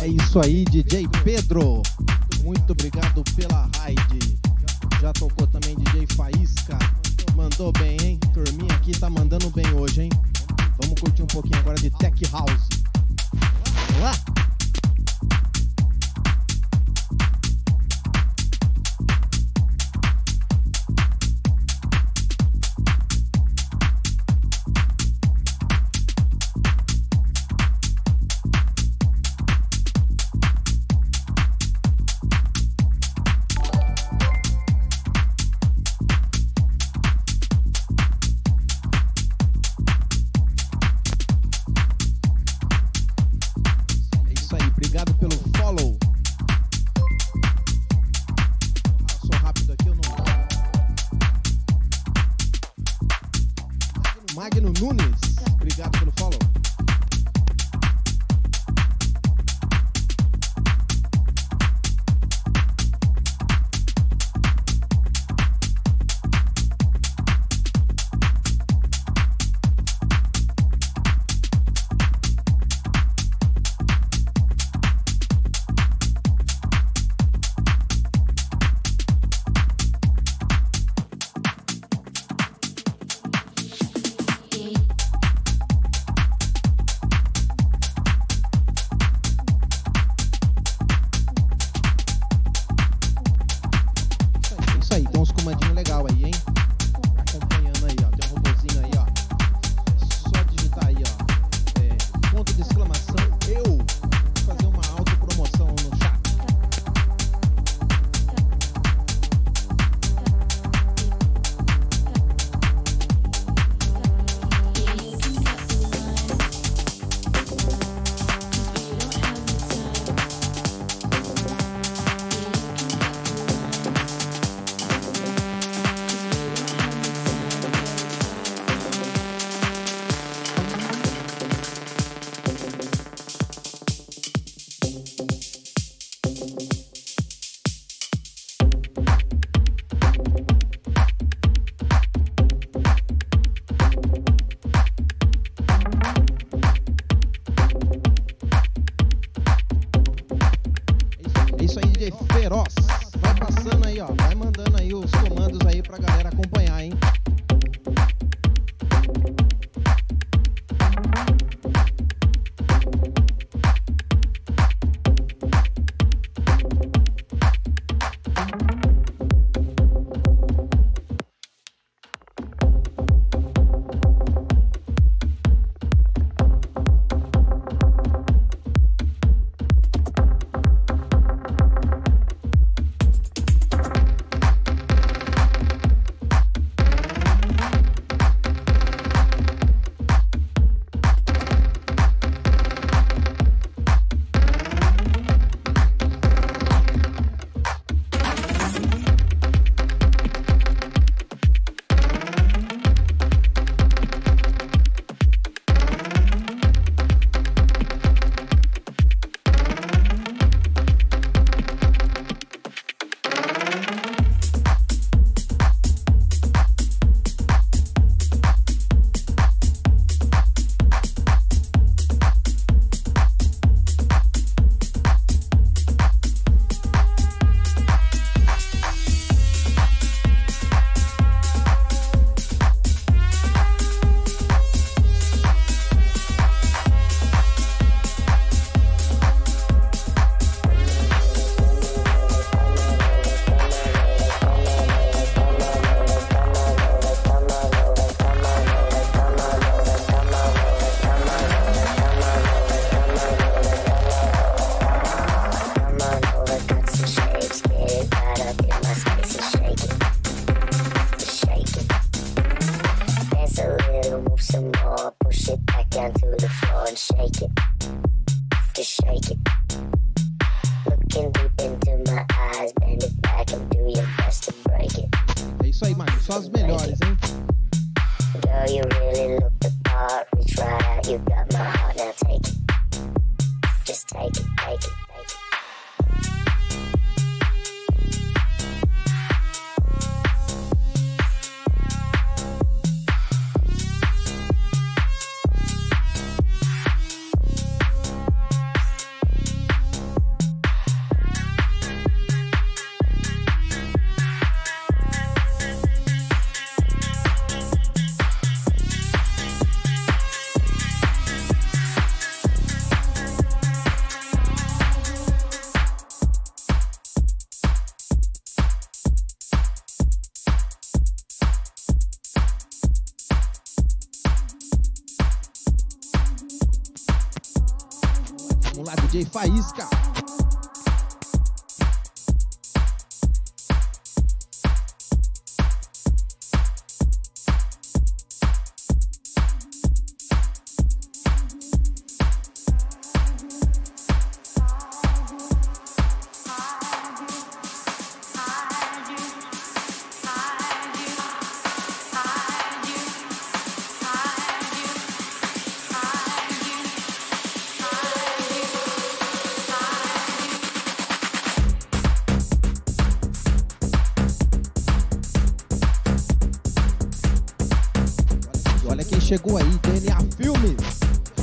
isso aí, DJ Pedro. Muito obrigado pela raid. Já tocou também DJ Faísca. Mandou bem, hein? Turminha aqui tá mandando bem hoje, hein? Vamos curtir um pouquinho agora de Tech House. Vamos lá? Magno Nunes, obrigado pelo follow. Feroz, vai passando aí, ó, vai mandando aí os comandos aí pra galera acompanhar, hein? É isso aí, mano, só as melhores, hein? Girl, you really look the part. Reach right out, you got my heart, now take it. Just take it, take it, take it. Vamos lá, DJ Faísca. Olha quem chegou aí, DNA Filmes.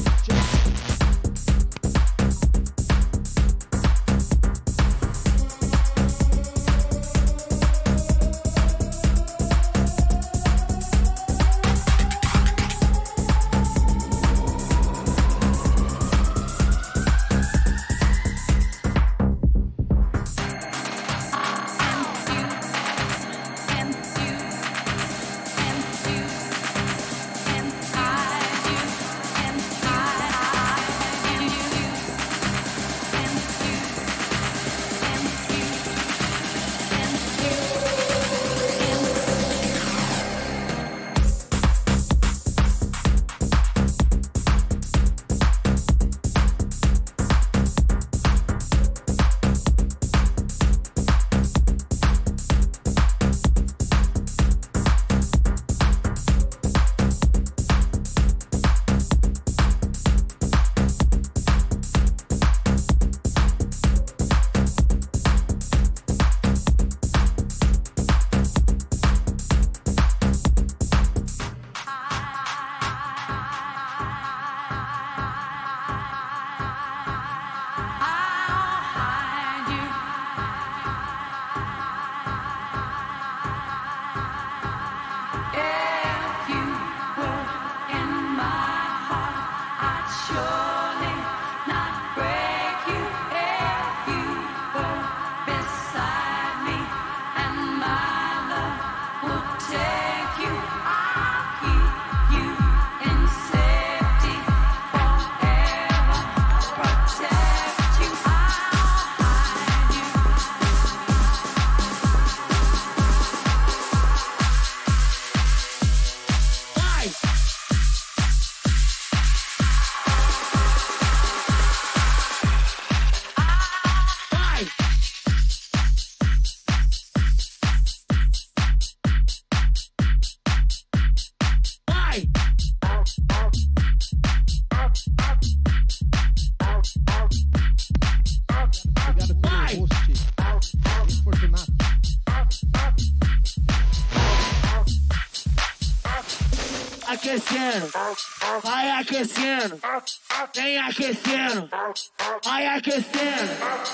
Aquecendo, vai aquecendo, vem aquecendo, vai aquecendo,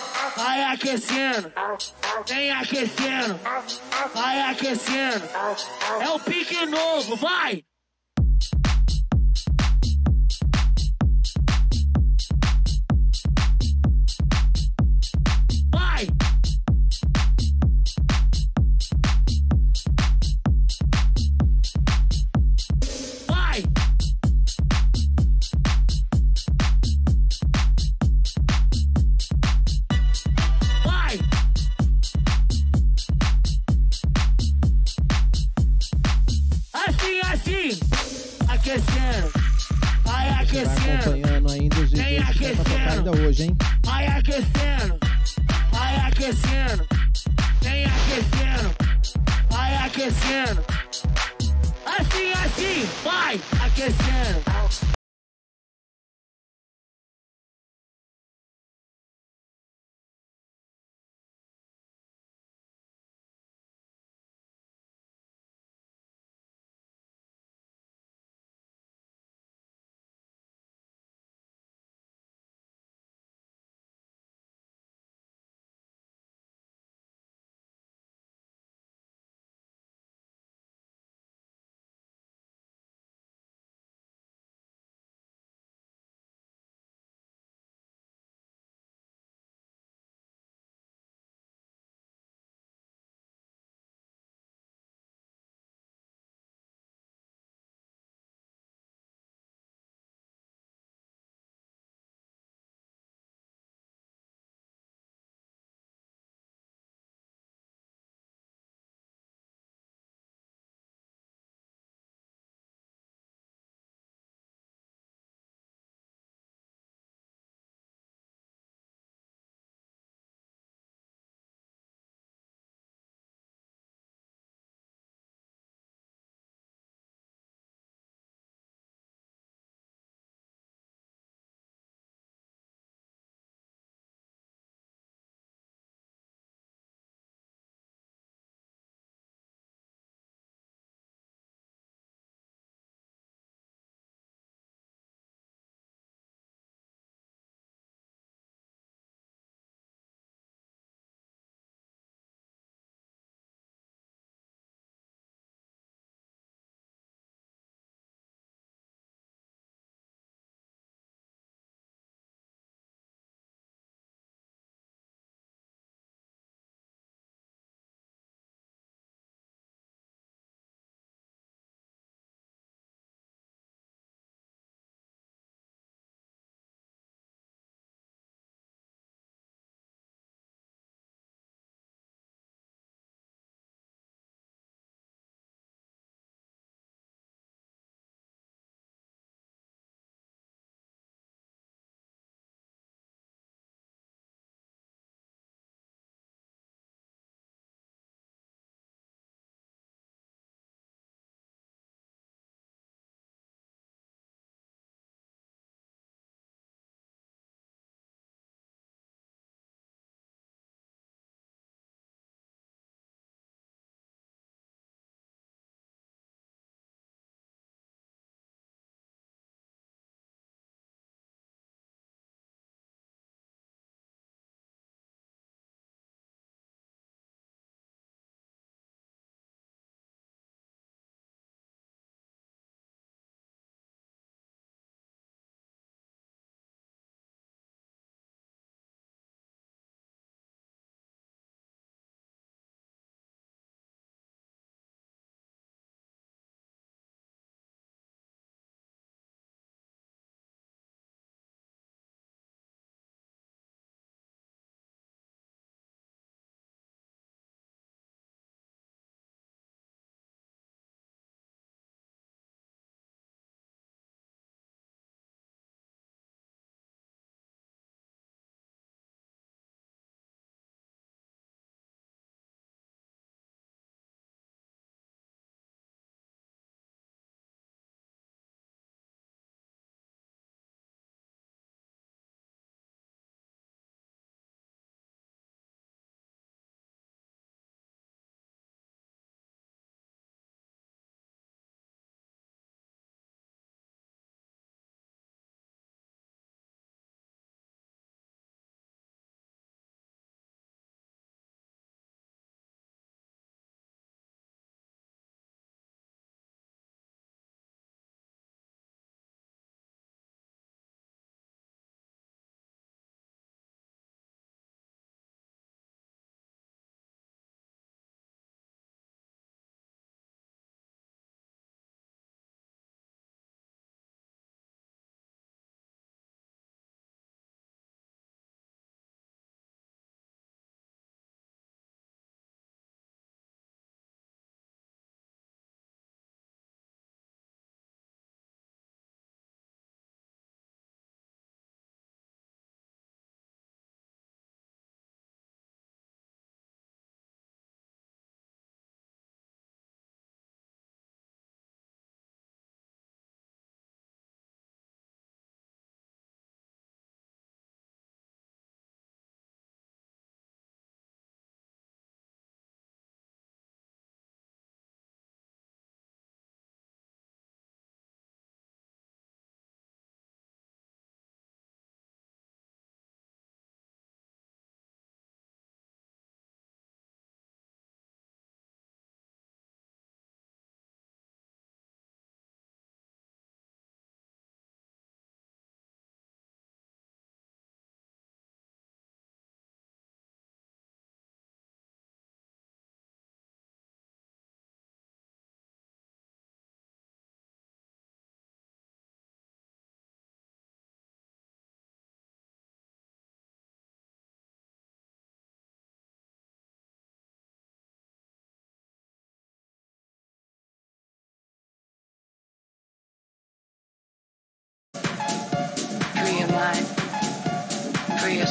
vai aquecendo, vem aquecendo, vai aquecendo. É o pique novo, vai! Vai! Vai! Vai! Assim, aquecendo, vai Vai aquecendo, acompanhando ainda os vem DJs que tem pra tocar ainda hoje, hein? vai aquecendo, vem aquecendo, vai aquecendo. Assim, vai aquecendo.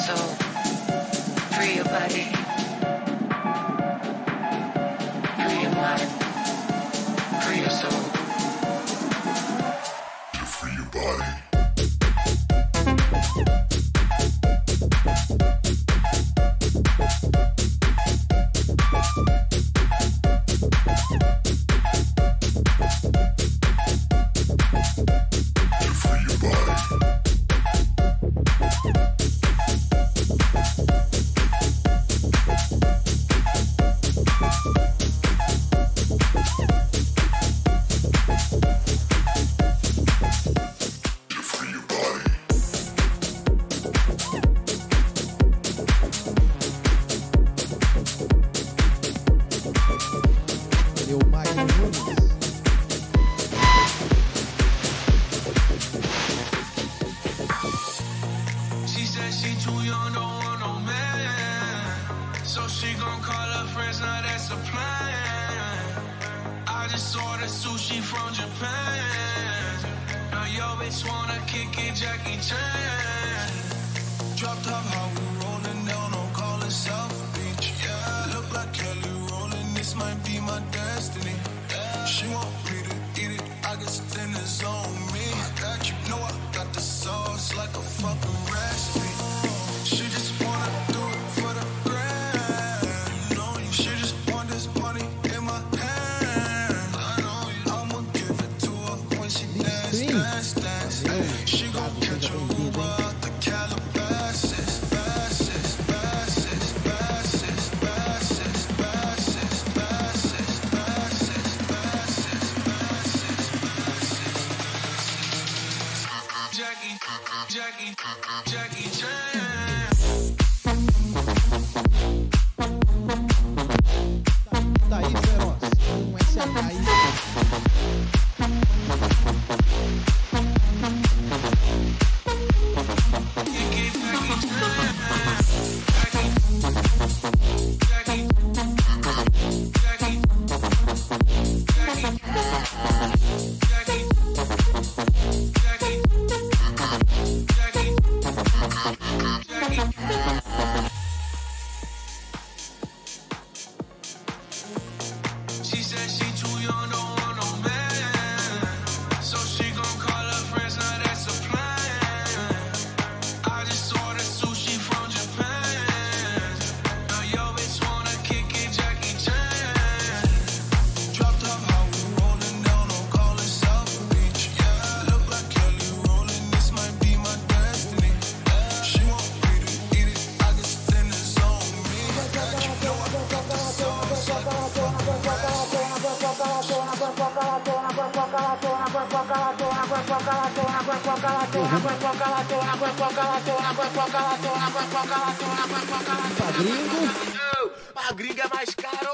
soul. Free your body. Free your mind. Free your soul. You free your body. Jackie Chan. Daí, Feroz, um SH aí. A gringa é mais caro.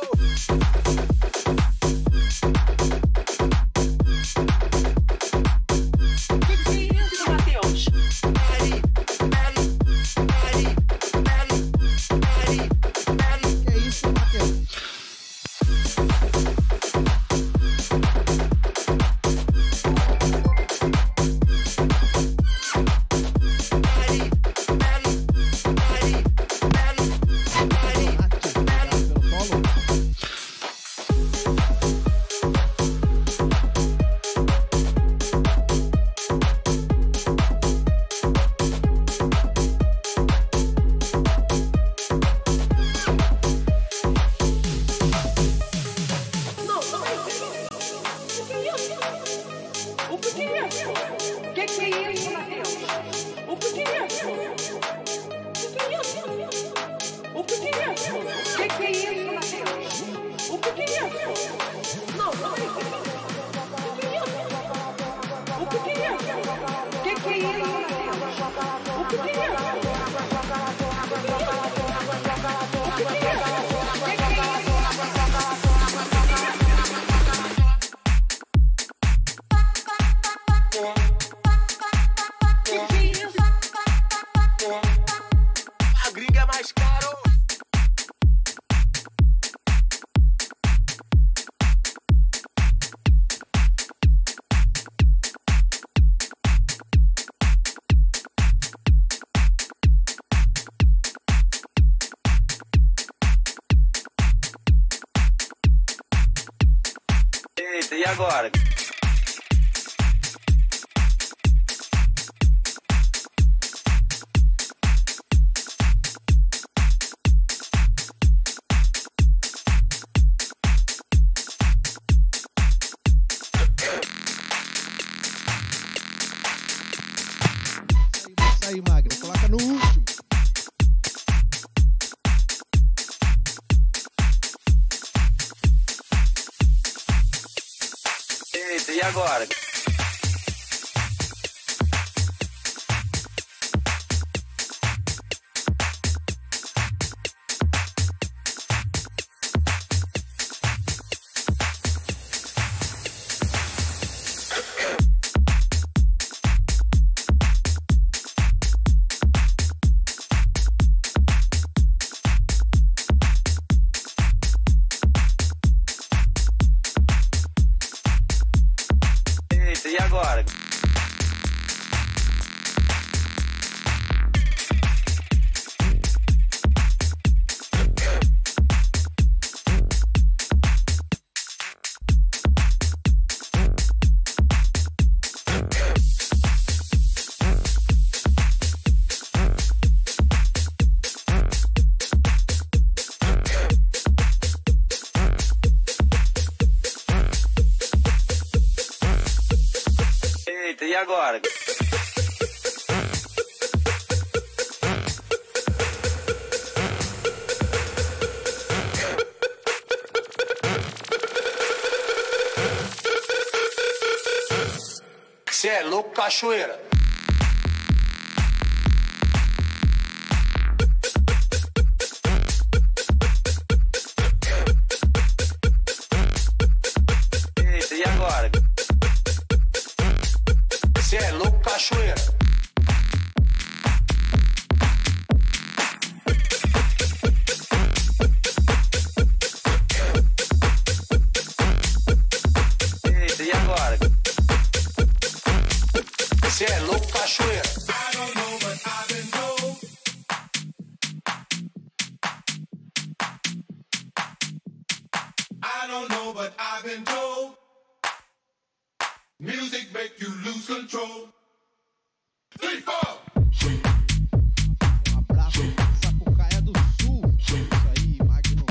Eita, e agora? Isso aí, Magno. Coloca no último. Eita, e agora? Eita, e agora? Eita, e agora? Cê é louco, cachoeira. Eita, e agora? Cê é louco, cachoeira. Eita, e agora? Cê é louco, cachoeira. I don't know, but I've been told music make you lose control. 3, 4. Um abraço pra Sapucaia do Sul. Isso aí, Magno.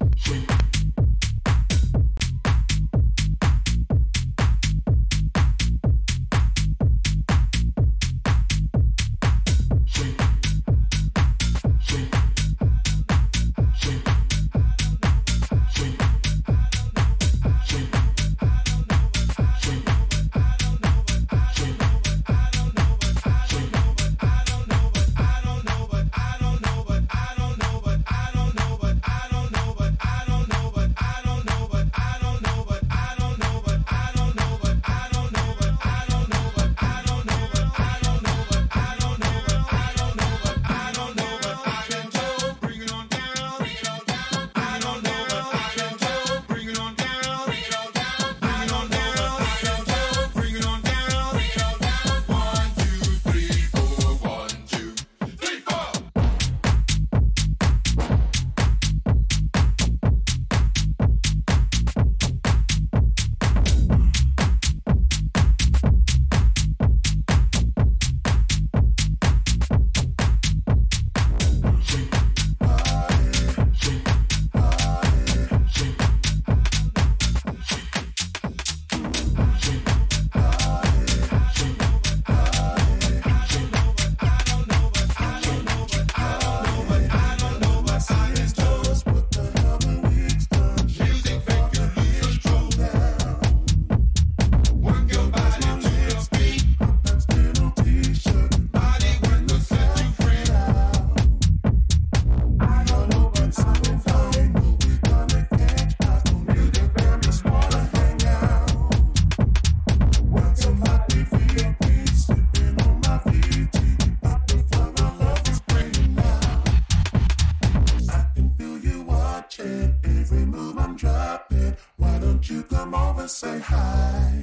say hi.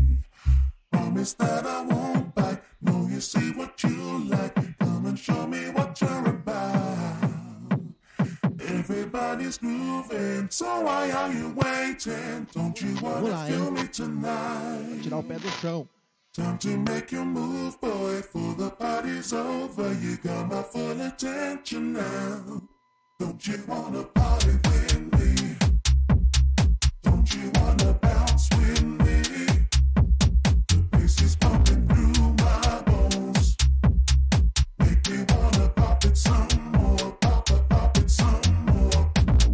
Promise that I won't bite. Know you see what you like. Come and show me what you're about. Everybody everybody's grooving. So why are you waiting? Don't you wanna lá, feel hein? me tonight? Tirar o pé do chão. Time to make your move, boy, for the party's over. You got my full attention now. Don't you wanna party with me? Don't you wanna bounce with me? The bass is pumping through my bones. Make me wanna pop it some more, pop it some more.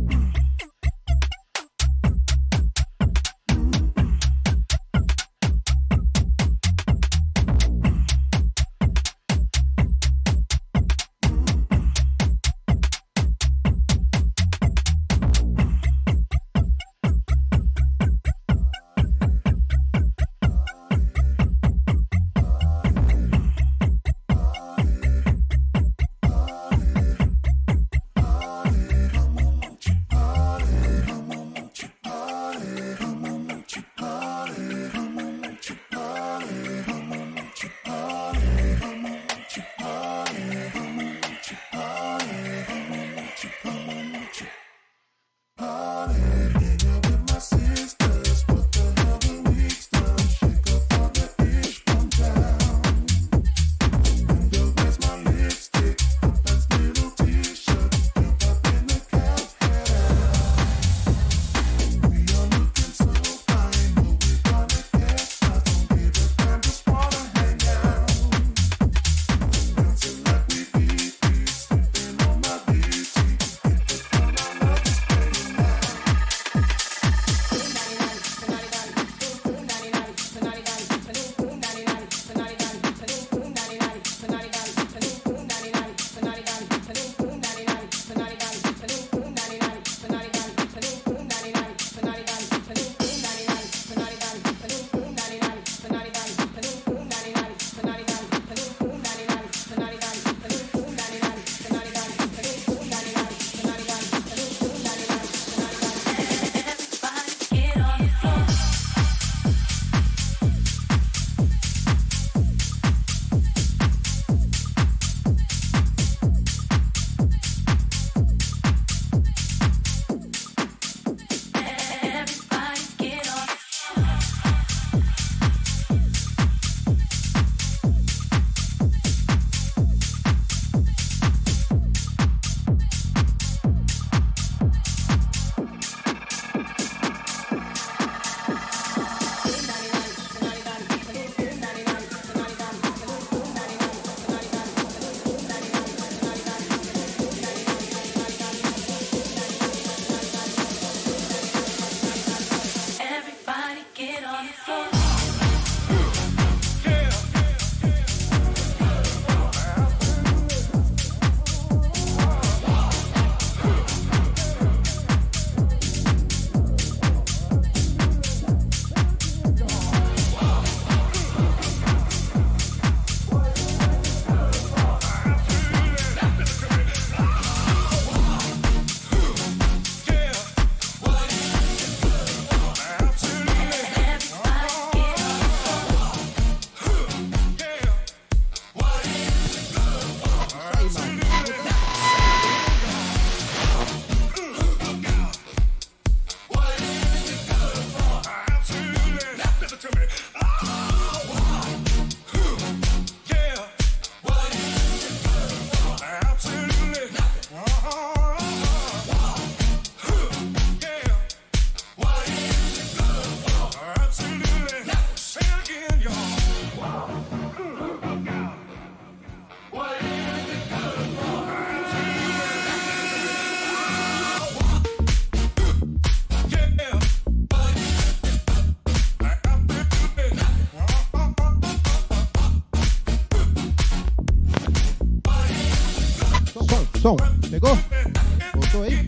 Som, pegou? Voltou aí?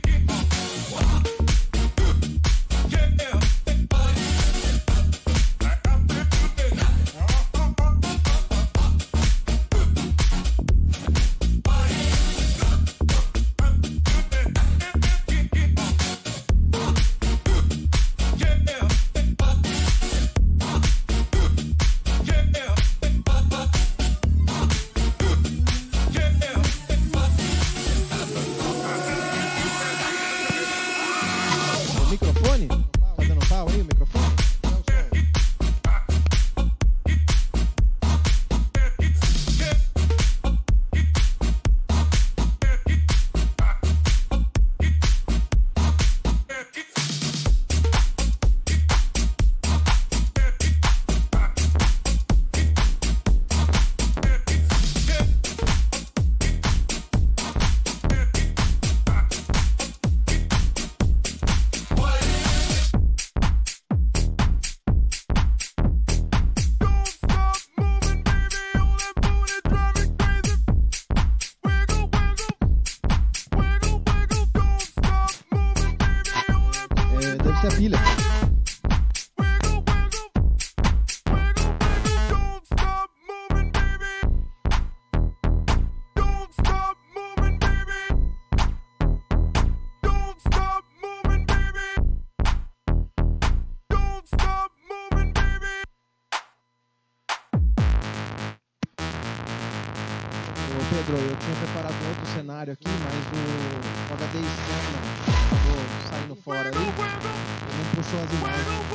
Ô Pedro, eu tinha preparado um outro cenário aqui, mas o HD externo acabou saindo fora aí. Ele não puxou as imagens.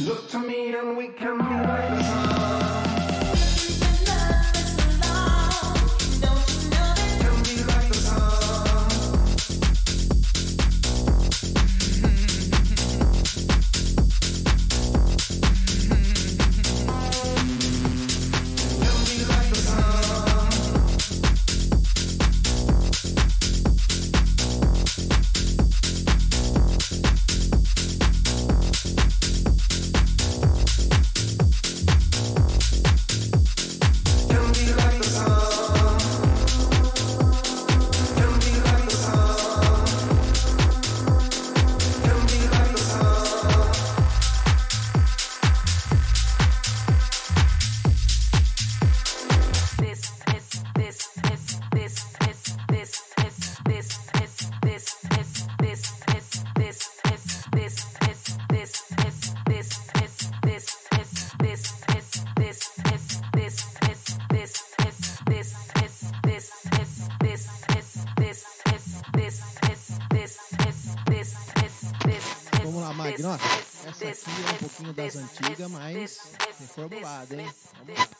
Magnota, essa aqui é um pouquinho das antigas, mas reformulada, hein? Vamos lá.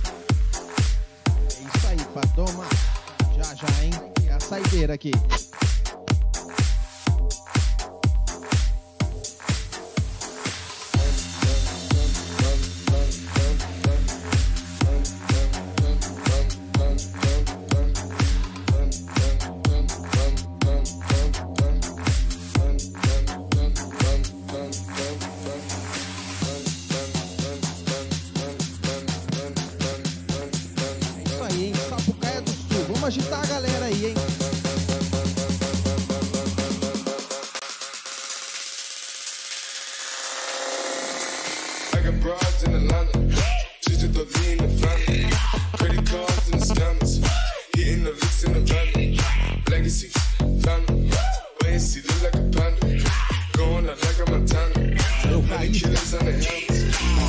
Toma, já, hein? É a saideira aqui. Atlanta. Just to the lean in the family. Credit cards and the scammers. Hitting the licks in the van. Legacy, family. Wait and see, look like a panda. Going out like a Montana. Nobody killers on the helmets.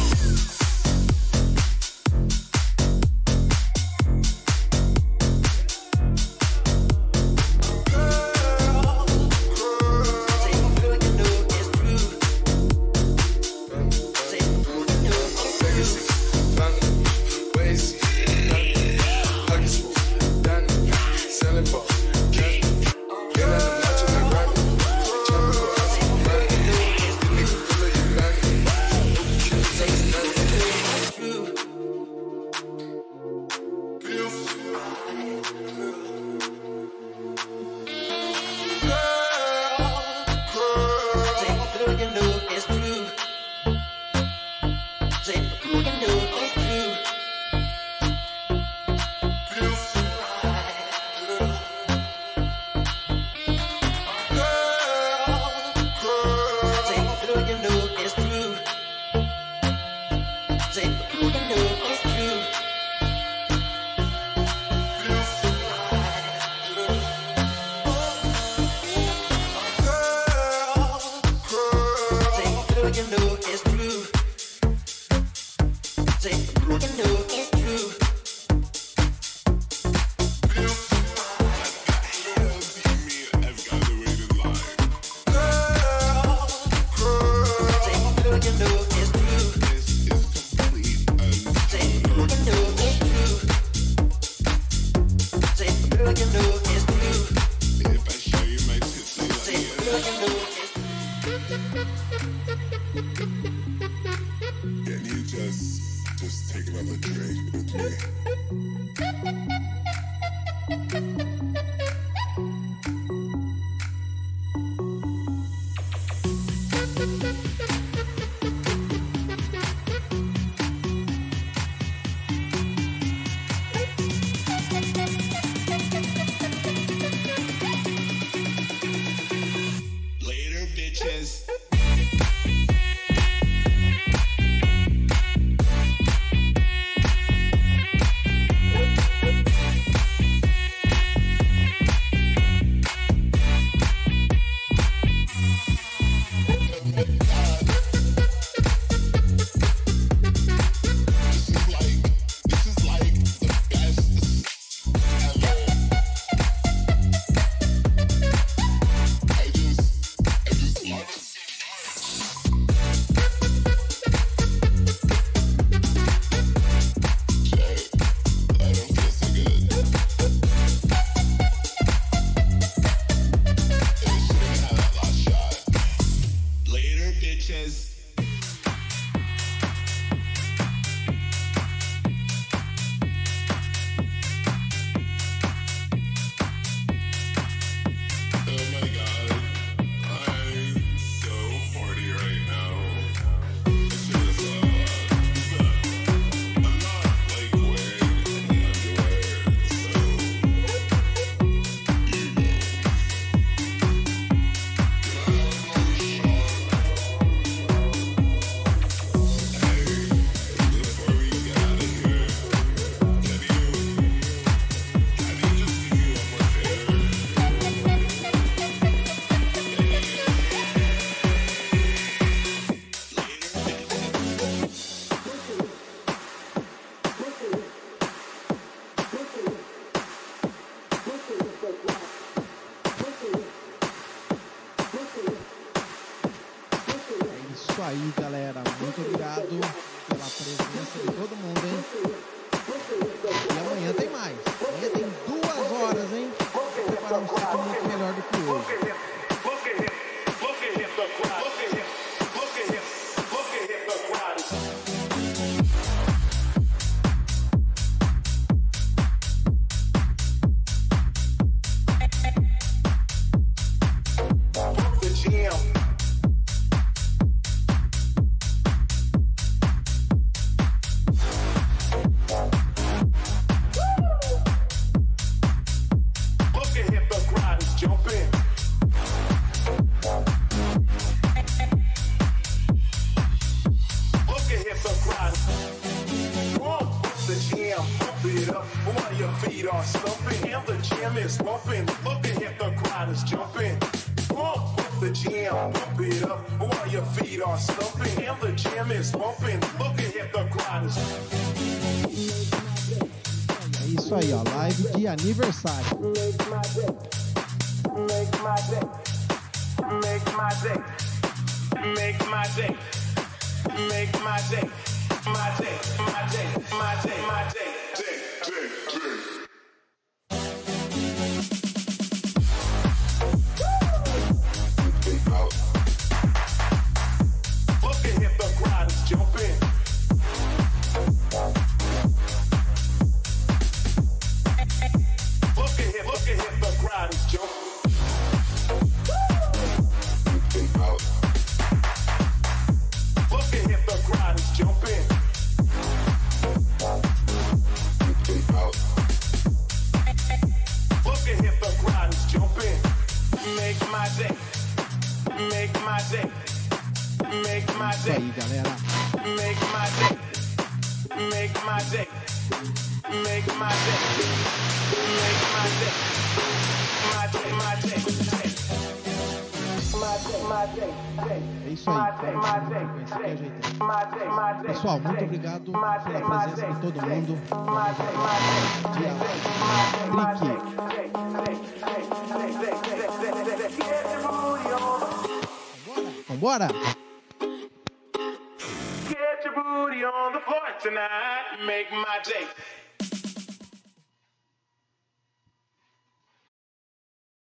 Aí, galera, muito obrigado pela presença de todo mundo, hein? E amanhã tem mais. Amanhã tem 2 horas, hein? Vou preparar um set muito melhor do que hoje. Jump in. feet are slumping and the jam is bumping. Looking at the crowd is jumping. Pump up the jam, pump it up while your feet are slumping and the jam is bumping. Looking at the crowd is. É isso aí, ó, live de aniversário. Make my day. Make my day. Make my day. Make my day. Make my day. My day. My day. My day. My day. Looking at the crowd is jumping. Look at the crowd is jumping. Looking at the crowd is jumping. Looking at the crowd is jumping. Make my day. Make my day. Make my Isso day. aí, galera. Make my day. Make my day. Make my day. Make my day. My day, my day, É isso aí, cara, frequência que ajeitei. Pessoal, muito obrigado pela presença de todo mundo. Vambora! Get your booty on the floor tonight. Make my day.